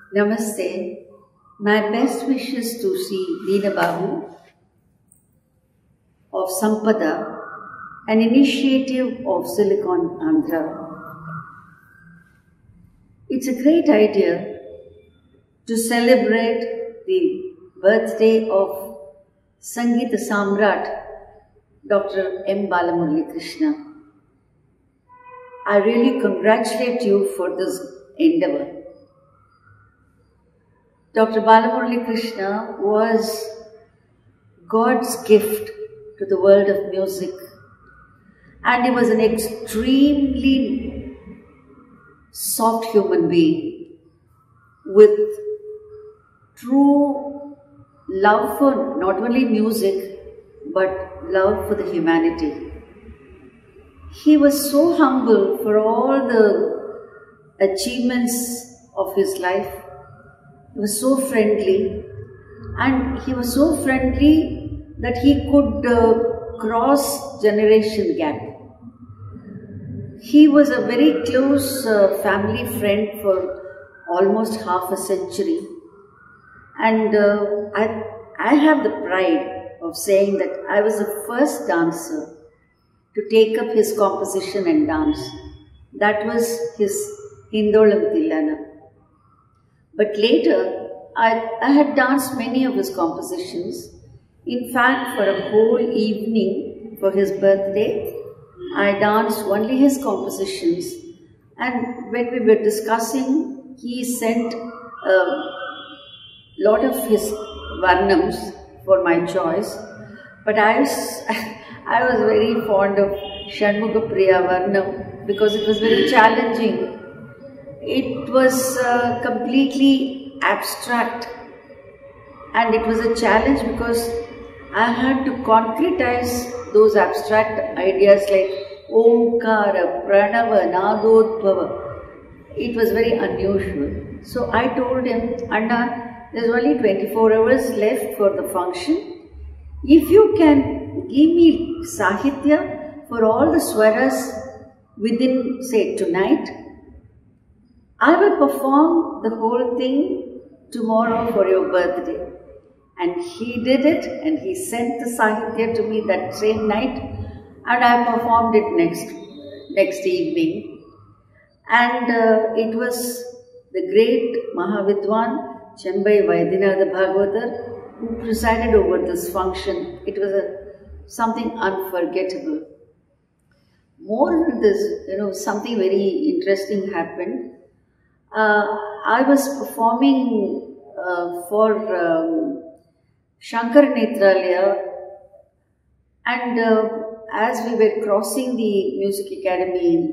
Namaste. My best wishes to Sri Leena Babu of Sampada, an initiative of Silicon Andhra. It's a great idea to celebrate the birthday of Sangeeta Samrat, Dr. M. Balamurali Krishna. I really congratulate you for this endeavor. Dr. Balamurali Krishna was God's gift to the world of music, and he was an extremely soft human being with true love for not only music but love for the humanity. He was so humble for all the achievements of his life. He was so friendly, and he was so friendly that he could cross generation gap. He was a very close family friend for almost half a century, and I have the pride of saying that I was the first dancer to take up his composition and dance. That was his Hindolam Tillana. But later, I had danced many of his compositions. In fact, for a whole evening for his birthday, I danced only his compositions. And when we were discussing, he sent a lot of his varnams for my choice. But I was very fond of Shanmuga Priya Varnam because it was very challenging. It was completely abstract, and it was a challenge because I had to concretize those abstract ideas like Omkara, Pranava, Nadodbhava. It was very unusual. So I told him, Anna, there's only 24 hours left for the function. If you can give me Sahitya for all the swaras within, say, tonight, I will perform the whole thing tomorrow for your birthday. And he did it, and he sent the Sahitya to me that same night, and I performed it next evening. And it was the great Mahavidwan Chembai Vaidyanatha Bhagavatar who presided over this function. It was something unforgettable. More than this, something very interesting happened. I was performing for Shankar Netralaya, and as we were crossing the Music Academy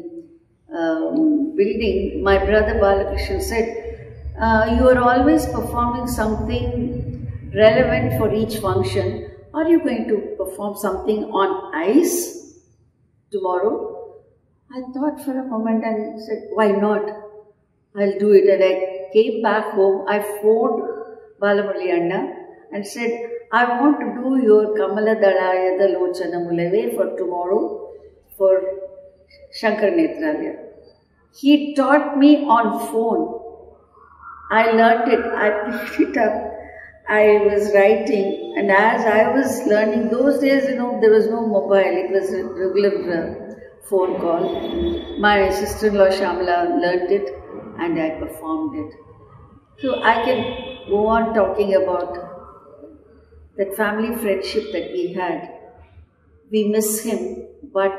building, my brother Balakrishnan said, you are always performing something relevant for each function. Are you going to perform something on ice tomorrow? I thought for a moment and said, why not? I'll do it. And I came back home. I phoned Balamurali Anna and said, I want to do your Kamala Dalayada Lochana Mulave for tomorrow for Shankar Netralaya. He taught me on phone. I learnt it. I picked it up. I was writing, and as I was learning, those days, there was no mobile. It was a regular phone call. My sister-in-law Shamla learnt it, and I performed it. So I can go on talking about that family friendship that we had. We miss him, but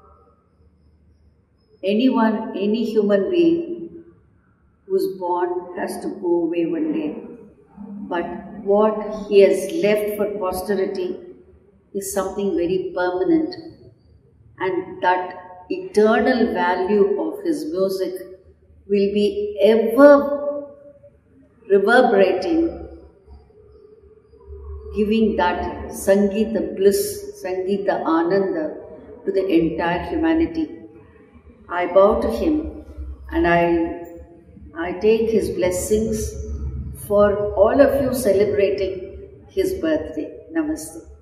any human being who's born has to go away one day. But what he has left for posterity is something very permanent, and that eternal value of his music will be ever reverberating, giving that Sangeeta bliss, Sangeeta Ananda to the entire humanity. I bow to him, and I take his blessings for all of you celebrating his birthday. Namaste.